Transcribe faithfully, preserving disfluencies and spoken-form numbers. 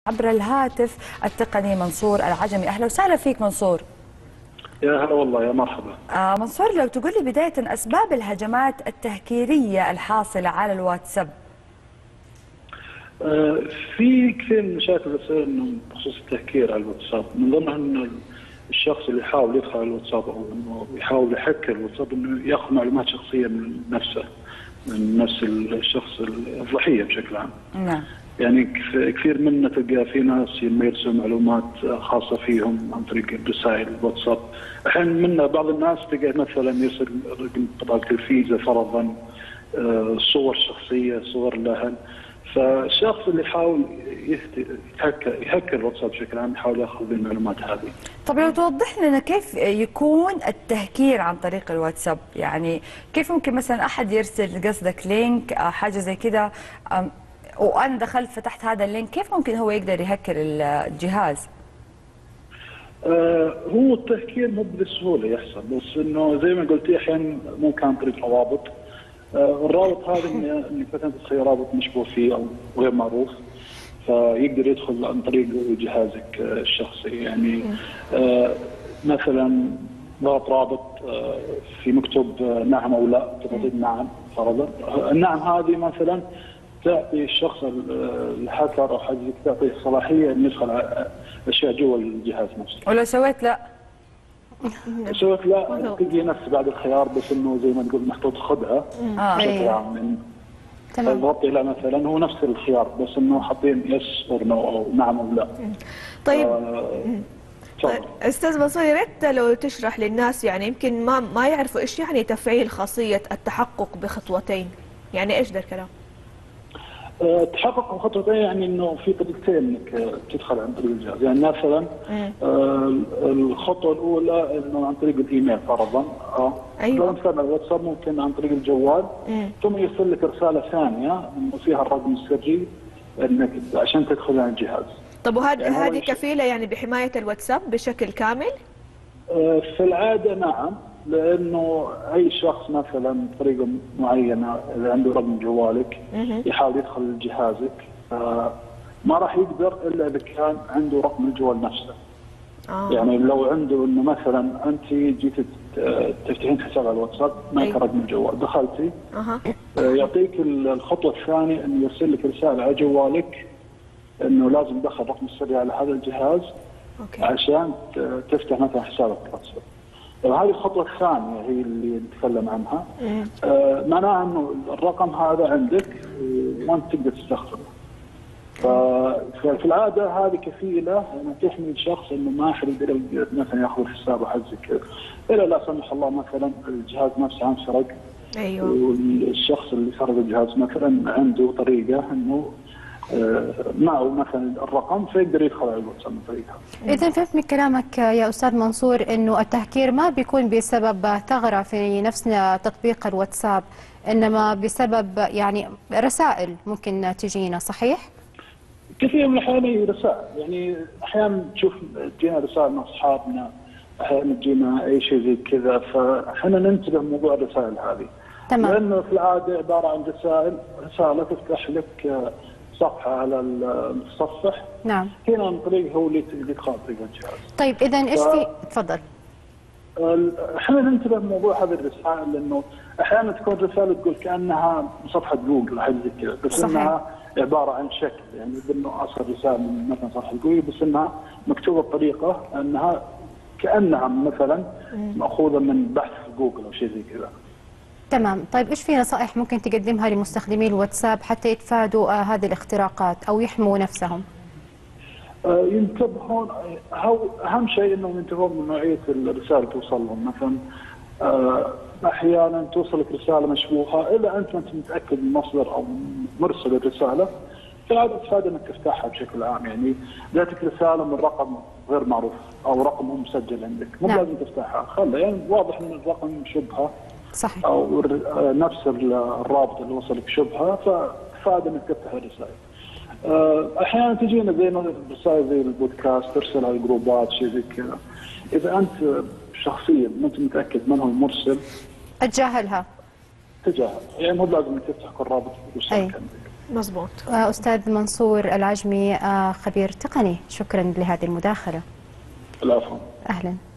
عبر الهاتف التقني منصور العجمي. أهلا وسهلا فيك منصور. يا هلا والله، يا مرحبا. آه منصور، لو تقول لي بداية أسباب الهجمات التهكيرية الحاصلة على الواتساب. آه في كثير من مشاكل تصير انه بخصوص التهكير على الواتساب، من ضمنها انه الشخص اللي يحاول يدخل على الواتساب او انه يحاول يحكر الواتساب انه ياخذ معلومات شخصيه من نفسه، من نفس الشخص الضحيه بشكل عام. نعم. يعني كثير منا تلقى في ناس يميرسوا معلومات خاصه فيهم عن طريق رسائل الواتساب. احيانا منا بعض الناس تلقى مثلا يرسل رقم بطاقه الفيزا فرضا، صور شخصيه، صور الاهل. فالشخص اللي يحاول يهكر يهكر الواتساب بشكل عام يحاول ياخذ المعلومات هذه. طب لو توضح لنا كيف يكون التهكير عن طريق الواتساب، يعني كيف ممكن مثلا احد يرسل قصدك لينك حاجه زي كذا وانا دخلت فتحت هذا اللينك، كيف ممكن هو يقدر يهكر الجهاز؟ آه هو التهكير مو بالسهوله يحصل، بس انه زي ما قلتي احيانا ممكن عن طريق روابط. آه الرابط هذا انك مثلا تدخل رابط مشبوه فيه او غير معروف، فيقدر يدخل عن طريق جهازك الشخصي. يعني آه مثلا ضغط رابط آه في مكتوب نعم او لا، تضغط نعم فرضا. النعم هذه مثلا تعطي الشخص الهاكر او حاجه تعطيه صلاحيه انه يدخل على اشياء جوا الجهاز نفسه. ولو سويت لا؟ سويت لا تجي نفس بعد الخيار، بس انه زي ما تقول محطوط خدها بشكل عام. يعني تمام. ضغطي لا مثلا هو نفس الخيار، بس انه حاطين يس او نو او نعم او لا. طيب آه استاذ منصور، يا ريت لو تشرح للناس، يعني يمكن ما ما يعرفوا ايش يعني تفعيل خاصيه التحقق بخطوتين، يعني ايش ذا الكلام؟ التحقق بخطوتين يعني انه في طريقتين انك تدخل عن طريق الجهاز. يعني مثلا آه الخطوه الاولى انه عن طريق الايميل فرضا. اه ايوه. لو مثلا الواتساب ممكن عن طريق الجوال، مم. ثم يرسل لك رساله ثانيه انه فيها الرقم السري انك عشان تدخل على الجهاز. طب وهذه يعني هذه كفيله يعني بحمايه الواتساب بشكل كامل؟ آه في العاده نعم، لانه اي شخص مثلا بطريقه معينه اذا عنده رقم جوالك يحاول يدخل جهازك، ما راح يقدر الا اذا كان عنده رقم الجوال نفسه. آه. يعني لو عنده انه مثلا انت جيت تفتحين حساب على الواتساب معك رقم الجوال، دخلتي أه. يعطيك الخطوه الثانيه انه يرسل لك رساله على جوالك انه لازم تدخل رقم السري على هذا الجهاز. أوكي. عشان تفتح مثلا حسابك على الواتساب. هذه الخطوة الثانية هي اللي نتكلم عنها. آه معناها انه الرقم هذا عندك وانت تقدر تستخدمه. ففي العادة هذه كفيلة انها تحمي الشخص انه ما احد يقدر مثلا ياخذ حسابه حاجة زي كذا، الا لا سمح الله مثلا الجهاز نفسه انسرق. ايوه. والشخص اللي سرق الجهاز مثلا عنده طريقة انه معه مثلا الرقم فيقدر يدخل على الواتساب من طريقها. إذا فهمت من كلامك يا أستاذ منصور إنه التهكير ما بيكون بسبب ثغرة في نفس تطبيق الواتساب، إنما بسبب يعني رسائل ممكن تجينا، صحيح؟ كثير من الأحيان رسائل، يعني أحيانا تشوف تجينا رسائل من أصحابنا، أحيانا تجينا أي شيء زي كذا، فإحنا ننتبه موضوع الرسائل هذه. تمام. لأنه في العادة عبارة عن رسائل رسالة تفتح لك صفحة على المتصفح. نعم. هنا عن طريق هو اللي يدخل طريق الجهاز. طيب إذا إيش ف... في؟ تفضل. احنا ننتبه لموضوع هذه الرسائل، لأنه أحيانا تكون رسالة تقول كأنها صفحة جوجل أو حاجة زي كذا، بس صحيح. إنها عبارة عن شكل، يعني بأنه أصل رسالة من مثلا صفحة جوجل، بس إنها مكتوبة بطريقة أنها كأنها مثلا مأخوذة من بحث جوجل أو شيء زي كذا. تمام. طيب ايش في نصائح ممكن تقدمها لمستخدمي الواتساب حتى يتفادوا آه هذه الاختراقات او يحموا نفسهم؟ آه ينتبهون، اهم شيء انهم ينتبهون من نوعيه الرسائل اللي توصل لهم. مثلا آه احيانا توصلك رساله مشبوهه، اذا انت ما انت متاكد من مصدر او مرسل الرساله فهذا تفادى انك تفتحها بشكل عام. يعني جاتك رساله من رقم غير معروف او رقم مو مسجل عندك، مو نعم. لازم تفتحها، خلها يعني واضح ان الرقم شبهه. صحيح. او نفس الرابط اللي وصلك شبهه، ففاد انك تفتح الرسائل. احيانا تجينا زي رسائل زي البودكاست ترسل على الجروبات شيء زي كذا، اذا انت شخصيا ما انت متاكد من هو المرسل اتجاهلها. تجاهل، يعني مو لازم تفتح كل رابط يوصلك عندك. مزبوط. أستاذ منصور العجمي خبير تقني، شكرا لهذه المداخلة. العفو. أهلا.